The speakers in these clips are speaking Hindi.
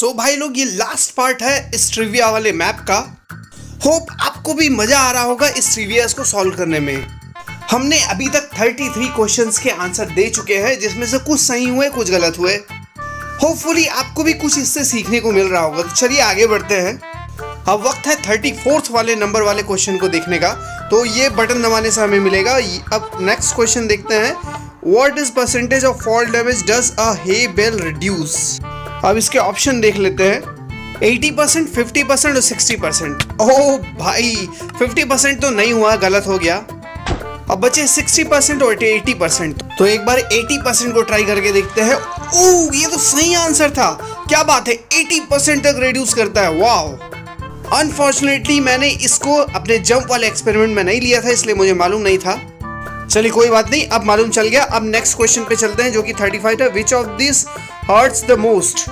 सो भाई लोग, ये लास्ट पार्ट है इस ट्रिविया वाले मैप का। होप आपको भी मजा आ रहा होगा इस ट्रिवियाज को सॉल्व करने में। हमने अभी तक 33 क्वेश्चंस के आंसर दे चुके हैं, जिसमें से कुछ सही हुए कुछ गलत हुए। होपफुली आपको भी कुछ इससे सीखने को मिल रहा होगा। तो चलिए आगे बढ़ते हैं। अब वक्त है 34th वाले नंबर वाले क्वेश्चन को देखने का। तो ये बटन दबाने से हमें मिलेगा। अब नेक्स्ट क्वेश्चन देखते हैं। What is percentage of fall damage does a hay bale reduce. अब इसके ऑप्शन देख लेते हैं। 80%, 50% और 60%। ओह भाई, 50% तो नहीं हुआ, गलत हो गया। अब बचे 60% और 80%। तो एक बार 80% को ट्राई करके देखते हैं। ओह, ये तो सही आंसर था। क्या बात है, 80% तक रिड्यूस करता है। वाओ। अनफॉर्चुनेटली मैंने इसको अपने जंप वाले एक्सपेरिमेंट में नहीं लिया था, इसलिए मुझे मालूम नहीं था। चलिए कोई बात नहीं, अब मालूम चल गया। अब नेक्स्ट क्वेश्चन पे चलते हैं, जो कि 35 है। Which of this hurts the most.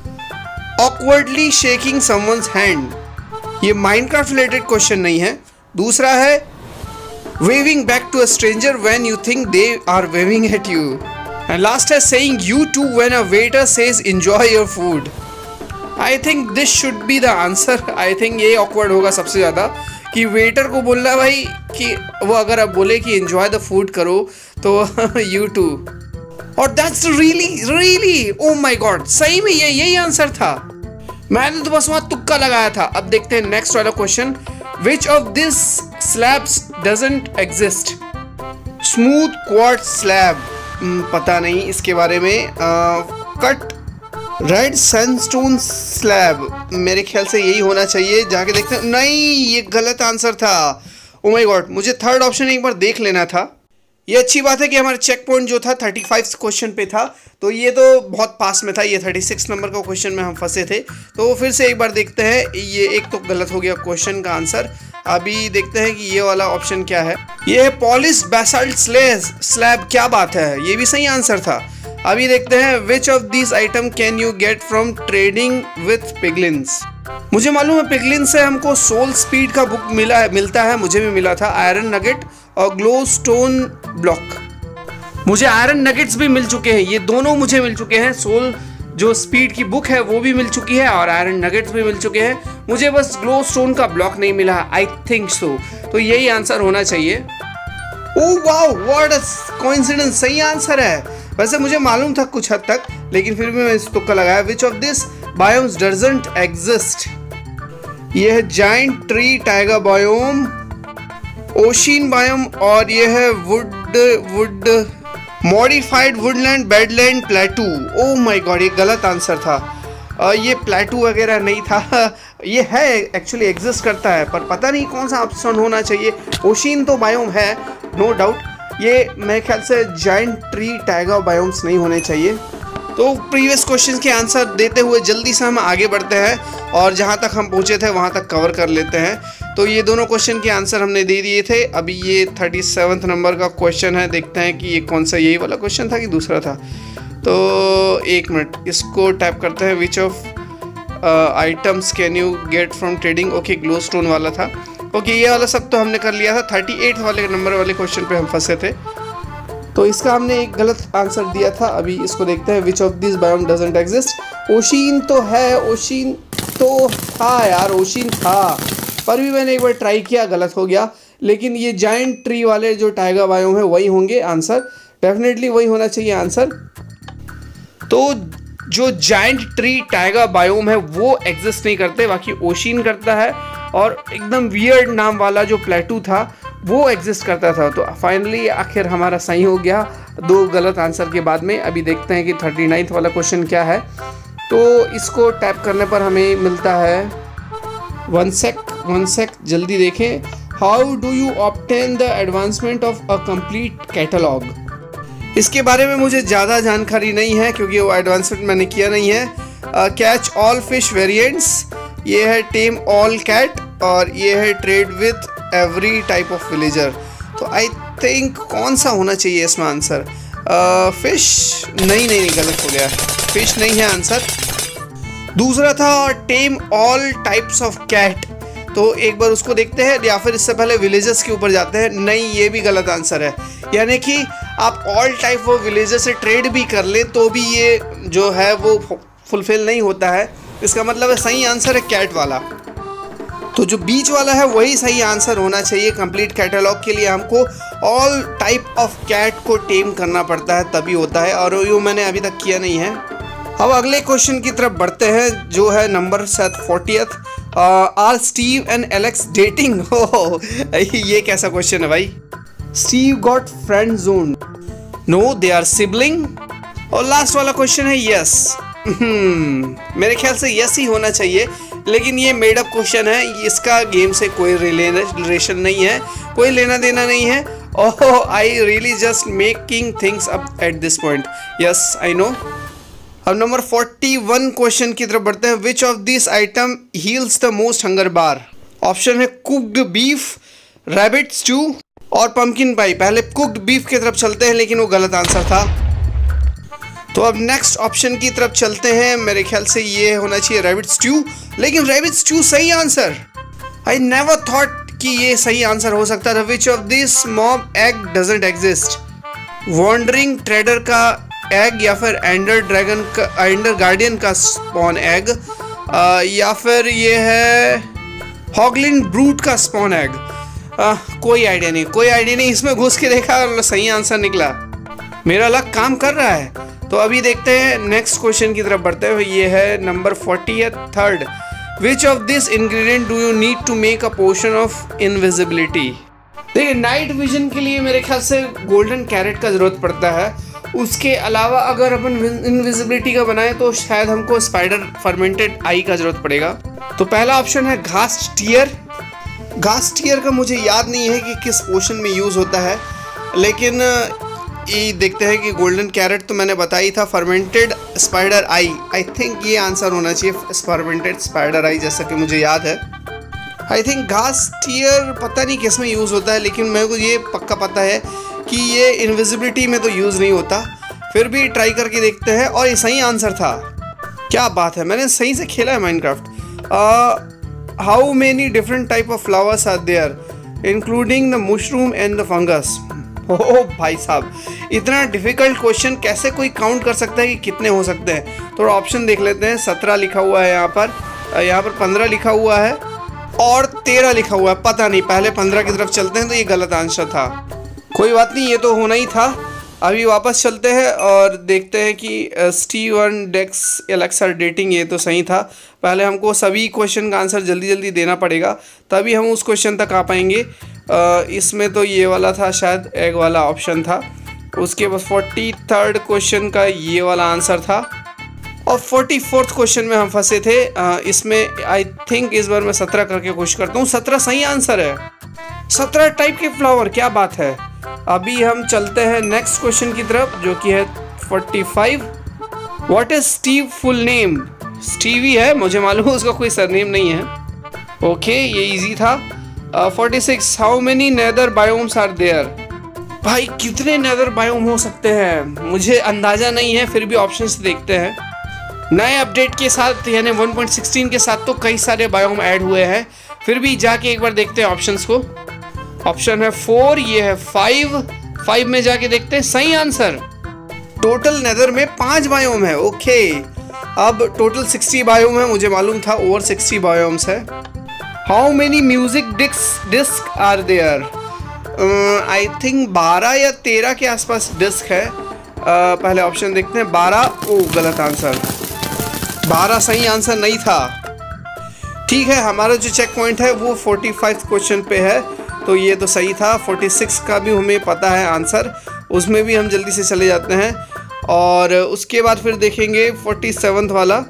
Awkwardly shaking someone's hand. ये माइनक्राफ्ट रिलेटेड क्वेश्चन नहीं है। दूसरा है waving back to a stranger when you think they are waving at you. And last है saying you too when a waiter says enjoy your food. I think this should be the answer. I think ये ऑकवर्ड होगा सबसे ज़्यादा, कि वेटर को बोलना भाई कि वो अगर आप बोले कि एंजॉय द फूड करो तो यू टू। और that's really oh my God, सही में यही आंसर था। मैंने तो बस वहाँ तुक्का लगाया था। अब देखते हैं नेक्स्ट वाला question. Which of this slabs doesn't exist. Smooth quartz slab, पता नहीं इसके बारे में। कट रेड सैंडस्टोन स्लैब, मेरे ख्याल से यही होना चाहिए। जाके देखते हैं। नहीं, ये गलत आंसर था। ओ माय गॉड, मुझे थर्ड ऑप्शन एक बार देख लेना था। ये अच्छी बात है कि हमारा चेक पॉइंट जो था 35 क्वेश्चन पे था, तो ये तो बहुत पास में था। ये 36 नंबर का क्वेश्चन में हम फंसे थे। तो फिर से एक बार देखते हैं। ये एक तो गलत हो गया क्वेश्चन का आंसर। अभी देखते हैं कि ये वाला ऑप्शन क्या है। ये है पॉलिश बेसाल्ट स्लैब। क्या बात है, ये भी सही आंसर था। अभी देखते हैं which of this item can you get from trading with piglins. मुझे मालूम है पिगलिन्स से हमको सोल स्पीड का बुक मिलता है। मुझे भी मिला था आयरन नगेट और ग्लो स्टोन ब्लॉक। मुझे आयरन नगेट्स भी मिल चुके हैं, ये दोनों मुझे मिल चुके हैं। सोल जो स्पीड की बुक है वो भी मिल चुकी है और आयरन नगेट्स भी मिल चुके हैं। मुझे बस ग्लो स्टोन का ब्लॉक नहीं मिला। आई थिंक सो, तो यही आंसर होना चाहिए। Oh wow, what a coincidence, सही आंसर है। वैसे मुझे मालूम था कुछ हद तक, लेकिन फिर भी मैं इस तुक्का लगाया। Which of this biomes doesn't exist. ये है giant tree taiga biome, ocean biome, और ये है wood modified woodland badland plateau. Oh my God, ये गलत आंसर था। ये प्लेटू वगैरह नहीं था। ये है एक्चुअली एग्जिस्ट करता है, पर पता नहीं कौन सा ऑप्शन होना चाहिए। ओशियन तो बायोम है, नो डाउट। ये मेरे ख्याल से जाइंट ट्री टाइगर बायोम्स नहीं होने चाहिए। तो प्रीवियस क्वेश्चन के आंसर देते हुए जल्दी से हम आगे बढ़ते हैं और जहाँ तक हम पहुँचे थे वहाँ तक कवर कर लेते हैं। तो ये दोनों क्वेश्चन के आंसर हमने दे दिए थे। अभी ये 37 नंबर का क्वेश्चन है। देखते हैं कि ये कौन सा, यही वाला क्वेश्चन था कि दूसरा था। तो एक मिनट, इसको टाइप करते हैं। Which of items can you get from trading. Okay, glowstone वाला था। ओके, ये वाला सब तो हमने कर लिया था। 38 वाले नंबर वाले क्वेश्चन पे हम फंसे थे, तो इसका हमने एक गलत आंसर दिया था। अभी इसको देखते हैं। Which of this biome doesn't exist. Ocean तो है, ओशियन तो था यार, ओशियन था, पर भी मैंने एक बार ट्राई किया, गलत हो गया। लेकिन ये जाइंट ट्री वाले जो टाइगर बायोम है वही होंगे आंसर, डेफिनेटली वही होना चाहिए आंसर। तो जो जाइंट ट्री टाइगर बायोम है वो एग्जिस्ट नहीं करते, बाकी ओशियन करता है, और एकदम वियर्ड नाम वाला जो प्लेटू था वो एग्जिस्ट करता था। तो फाइनली आखिर हमारा सही हो गया 2 गलत आंसर के बाद में। अभी देखते हैं कि 39 वाला क्वेश्चन क्या है। तो इसको टैप करने पर हमें मिलता है, वन सेक जल्दी देखें। How do you obtain the advancement of a complete catalogue. इसके बारे में मुझे ज़्यादा जानकारी नहीं है, क्योंकि वो एडवांसमेंट मैंने किया नहीं है। कैच ऑल फिश वेरिएंट्स, ये है टेम ऑल कैट, और ये है trade with every type of villager. तो आई थिंक कौन सा होना चाहिए इसमें आंसर। फिश नहीं, गलत हो गया। फिश नहीं है आंसर। दूसरा था tame all types of cat, तो एक बार उसको देखते हैं, या फिर इससे पहले विलेजर्स के ऊपर जाते हैं। नहीं, ये भी गलत आंसर है। यानी कि आप ऑल टाइप ऑफ विलेजर से ट्रेड भी कर ले तो भी ये जो है वो फुलफिल नहीं होता है। इसका मतलब है सही आंसर है कैट वाला। तो जो बीच वाला है वही सही आंसर होना चाहिए। कंप्लीट कैटलॉग के लिए हमको ऑल टाइप ऑफ कैट को टेम करना पड़ता है, तभी होता है, और यो मैंने अभी तक किया नहीं है। अब अगले क्वेश्चन की तरफ बढ़ते हैं जो है number 40th। Are Steve and Alex dating? हो ये कैसा क्वेश्चन है भाई? Steve got friend zone? No, they are sibling. और लास्ट वाला क्वेश्चन है यस। मेरे ख्याल से यस ही होना चाहिए, लेकिन ये मेड अप क्वेश्चन है, इसका गेम से कोई रिलेशन नहीं है, कोई लेना देना नहीं है। Oh, I really just making things up at this point. Yes, I know. अब नंबर 41 क्वेश्चन की तरफ बढ़ते हैं। Which of this item heals the most hunger bar? Option है कुक्ड बीफ, रैबिट स्टू और पंपकिन पाई। पहले कुक्ड बीफ की तरफ चलते हैं, लेकिन वो गलत आंसर था। तो अब नेक्स्ट ऑप्शन की तरफ चलते हैं। मेरे ख्याल से ये होना चाहिए रैबिट स्ट्यू, लेकिन रैबिट स्ट्यू सही आंसर। आई नेवर थॉट कि ये सही आंसर हो सकता था। Which of this mob egg doesn't exist? Wandering trader का एग, या फिर एंडर ड्रैगन का, एंडर गार्डियन का स्पॉन एग, या फिर ये है हॉगलिन ब्रूट का स्पॉन एग। कोई आइडिया नहीं। इसमें घुस के देखा और सही आंसर निकला। मेरा लक काम कर रहा है। तो अभी देखते हैं नेक्स्ट क्वेश्चन की तरफ बढ़ते हुए। ये है number 43rd। Which of this ingredient do you need to make a potion of invisibility? देखिए, नाइट विजन के लिए मेरे ख्याल से गोल्डन कैरेट का जरूरत पड़ता है। उसके अलावा अगर अपन इनविजिबिलिटी का बनाए तो शायद हमको स्पाइडर फर्मेंटेड आई का जरूरत पड़ेगा। तो पहला ऑप्शन है घास टीयर। घास टीयर का मुझे याद नहीं है कि किस पोशन में यूज होता है, लेकिन ये देखते हैं कि गोल्डन कैरेट तो मैंने बताई था। फर्मेंटेड स्पाइडर आई थिंक ये आंसर होना चाहिए, फर्मेंटेड स्पाइडर आई, जैसा कि मुझे याद है। आई थिंक घास टीयर पता नहीं किस में यूज़ होता है, लेकिन मेरे को ये पक्का पता है कि ये इनविजिबिलिटी में तो यूज़ नहीं होता। फिर भी ट्राई करके देखते हैं, और ये सही आंसर था। क्या बात है, मैंने सही से खेला है Minecraft. How many different type of flowers are there including the mushroom and the fungus? Oh भाई साहब, इतना डिफिकल्ट क्वेश्चन कैसे कोई काउंट कर सकता है कि कितने हो सकते हैं? थोड़ा ऑप्शन देख लेते हैं। 17 लिखा हुआ है यहाँ पर 15 लिखा हुआ है और 13 लिखा हुआ है। पता नहीं, पहले 15 की तरफ चलते हैं, तो ये गलत आंसर था। कोई बात नहीं, ये तो होना ही था। अभी वापस चलते हैं और देखते हैं कि स्टीव एंड डेक्स एलेक्स आर डेटिंग, ये तो सही था। पहले हमको सभी क्वेश्चन का आंसर जल्दी जल्दी देना पड़ेगा, तभी हम उस क्वेश्चन तक आ पाएंगे। इसमें तो ये वाला था, शायद एग वाला ऑप्शन था। उसके बाद 43rd क्वेश्चन का ये वाला आंसर था, और 44th क्वेश्चन में हम फंसे थे। इसमें आई थिंक इस बार मैं 17 करके कोशिश करता हूँ। 17 सही आंसर है। 17 टाइप के फ्लावर, क्या बात है। अभी हम चलते हैं नेक्स्ट क्वेश्चन की तरफ, जो कि है 45। What is Steve full name? Stevie है, मुझे मालूम है उसका कोई सरनेम नहीं है। ओके, ये इजी था। 46 how many nether biomes are there? भाई कितने नेदर बायोम हो सकते हैं मुझे अंदाजा नहीं है, फिर भी ऑप्शंस देखते हैं। नए अपडेट के साथ यानी 1.16 के साथ तो कई सारे बायोम ऐड हुए हैं, फिर भी जाके एक बार देखते हैं ऑप्शंस को। ऑप्शन है 4, ये है 5 में जाके देखते हैं। सही आंसर। टोटल नेदर में 5 बायोम है। ओके, अब टोटल 60 बायोम है, मुझे मालूम था ओवर 60 बायोम्स है। How many music disc are there? I think 12 या 13 के आसपास डिस्क है। पहले ऑप्शन देखते हैं। 12, ओ गलत आंसर। 12 सही आंसर नहीं था। ठीक है, हमारा जो चेक पॉइंट है वो 45 क्वेश्चन पे है, तो ये तो सही था। 46 का भी हमें पता है आंसर, उसमें भी हम जल्दी से चले जाते हैं। और उसके बाद फिर देखेंगे 47th वाला।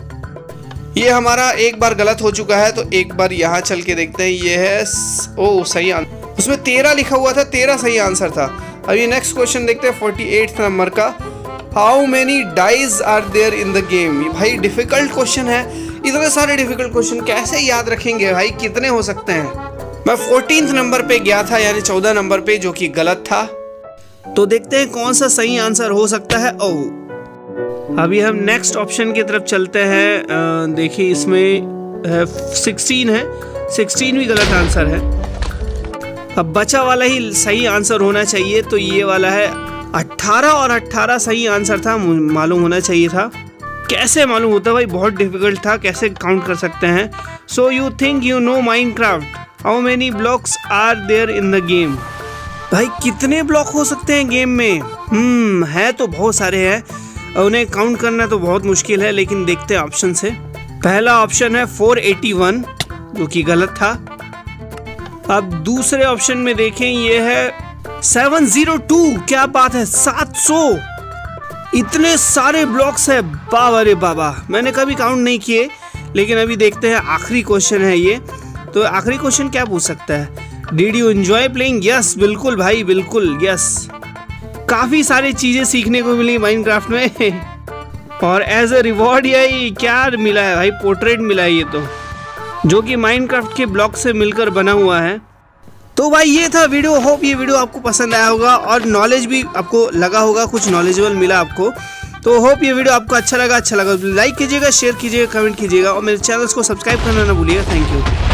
ये हमारा एक बार गलत हो चुका है, तो एक बार यहाँ चल के देखते हैं। ये है ओ सही आंसर, उसमें 13 लिखा हुआ था, 13 सही आंसर था। अभी नेक्स्ट क्वेश्चन देखते हैं 48 नंबर का। How many dyes are there in the game? भाई डिफिकल्ट क्वेश्चन है, इतने सारे डिफिकल्ट क्वेश्चन कैसे याद रखेंगे भाई, कितने हो सकते हैं? मैं 14th नंबर पे गया था, यानी 14 नंबर पे, जो कि गलत था। तो देखते हैं कौन सा सही आंसर हो सकता है। ओह, अभी हम नेक्स्ट ऑप्शन की तरफ चलते हैं। देखिए इसमें 16 है, 16 भी गलत आंसर है। अब बचा वाला ही सही आंसर होना चाहिए, तो ये वाला है 18, और 18 सही आंसर था, मालूम होना चाहिए था। कैसे मालूम होता भाई, बहुत डिफिकल्ट था, कैसे काउंट कर सकते हैं। So you think you know Minecraft, how many blocks are there in the game. भाई कितने ब्लॉक हो सकते हैं गेम में? है तो बहुत सारे हैं, उन्हें काउंट करना तो बहुत मुश्किल है, लेकिन देखते हैं ऑप्शन से। पहला ऑप्शन है 481, जो कि गलत था। अब दूसरे ऑप्शन में देखें, ये है 702। क्या बात है, 700! इतने सारे ब्लॉक्स है, बाबा रे बाबा, मैंने कभी काउंट नहीं किए। लेकिन अभी देखते हैं, आखिरी क्वेश्चन है ये। तो आखिरी क्वेश्चन क्या पूछ सकता है? Did you enjoy playing? Yes, बिल्कुल भाई, बिल्कुल यस। काफ़ी सारी चीज़ें सीखने को मिली माइनक्राफ्ट में। और एज अ रिवॉर्ड यही क्या मिला है भाई, पोर्ट्रेट मिला है ये तो, जो कि माइनक्राफ्ट के ब्लॉक से मिलकर बना हुआ है। तो भाई ये था वीडियो। होप ये वीडियो आपको पसंद आया होगा और नॉलेज भी आपको लगा होगा, कुछ नॉलेजेबल मिला आपको। तो होप ये वीडियो आपको अच्छा लगा तो लाइक कीजिएगा, शेयर कीजिएगा, कमेंट कीजिएगा और मेरे चैनल को सब्सक्राइब करना ना भूलिएगा। Thank you.